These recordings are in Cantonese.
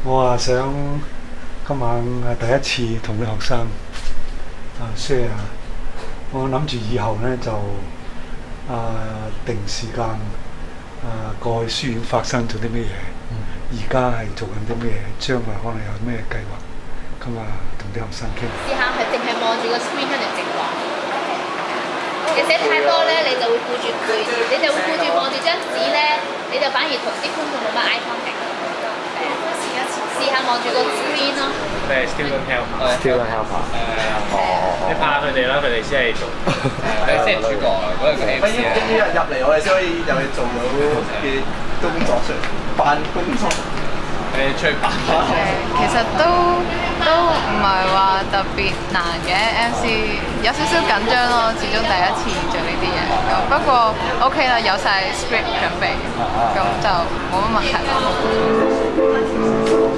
我想今晚第一次同啲學生share，我諗住以後呢，就定時間過去書院發生咗啲咩嘢，而家係做緊啲咩，將來可能有咩計劃，咁同啲學生傾。 試下係淨係望住個 screen 跟住直講。你寫太多咧，你就會顧住望住張紙咧，你就反而同啲觀眾冇乜 eye contact。試下望住個 screen 咯。 你係 student helper。student helper。你怕佢哋啦，佢哋先係做。你先係主角啊！嗰個 MC 咧。呢日入嚟，我哋先可以入去做到嘅工作上辦工作。誒，出去辦。 其實都唔係話特別難嘅 MC， 有少少緊張咯，始終第一次做呢啲嘢。不過 OK 啦，有晒 script 準備，咁就冇乜問題啦。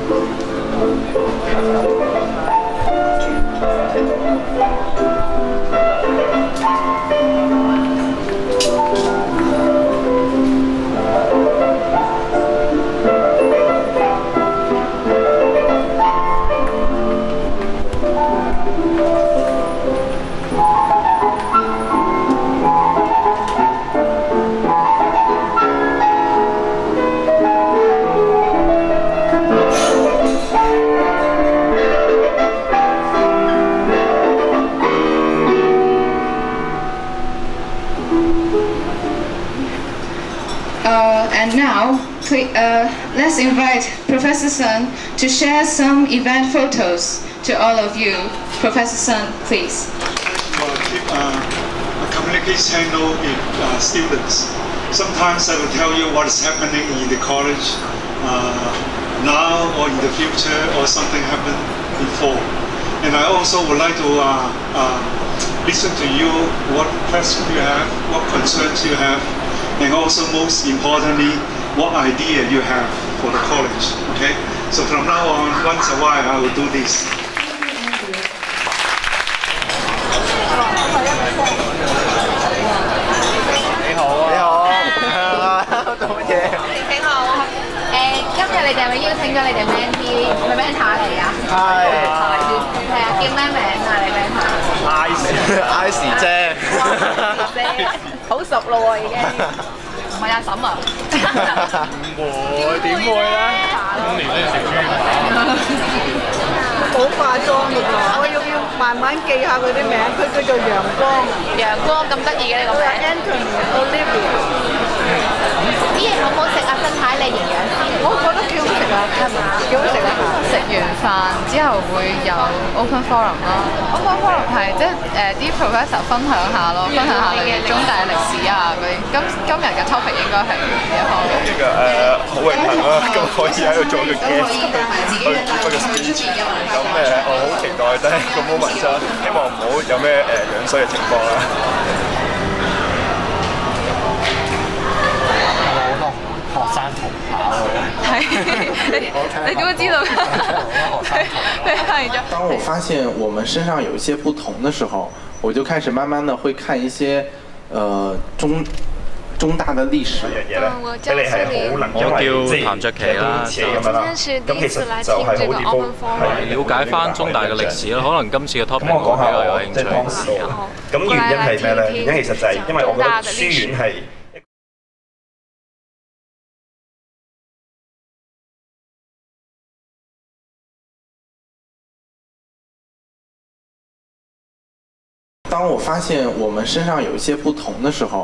And now, let's invite Professor Sun to share some event photos to all of you. Professor Sun, please. We'll keep a communication channel with students. Sometimes I will tell you what is happening in the college now or in the future, or something happened before. And I also would like to listen to you, what questions you have, what concerns you have, and also most importantly, what idea you have for the college. Okay? So from now on, once a while, I will do this. 你好啊！你好。做乜嘢？ 你好。今日你哋係咪邀請咗你哋 mentor 嚟啊？ 係。 係啊，叫咩名啊？你 mentor？Ice 姐。 好熟咯喎，已經。唔係阿嬸啊？ 唔會，點會咧？今年都要食豬扒。 好化妝㗎喎，我要慢慢記下佢啲名。佢叫做陽光。 陽光咁得意嘅呢個名。 Anthony、Olivia。 啲嘢好唔好食啊？身體你營養師。 我覺得幾好食啊，係咪？幾好食啊！ 食完飯之後會有 open forum 咯。open forum 係即係啲 professor 分享下咯，分享下你嘅中大歷史啊嗰啲。今日嘅 topic 應該係呢一項。 呢個好榮幸啦，咁可以喺度做個 guest 去發個 speech。咁我好期待真係個 moment 啦，希望唔好有咩樣衰嘅情況啦。 學生同跑你點會知道？ 當我發現我們身上有一些不同的時候，我就開始慢慢的會看一些中大的歷史。 我叫譚卓琪啦，咁其實就係好地方了解翻中大嘅歷史咯。可能今次嘅 topic 我比較有興趣。 咁原因係咩咧？原因其實就係因為我覺得書院係。 當我發現我們身上有一些不同的時候。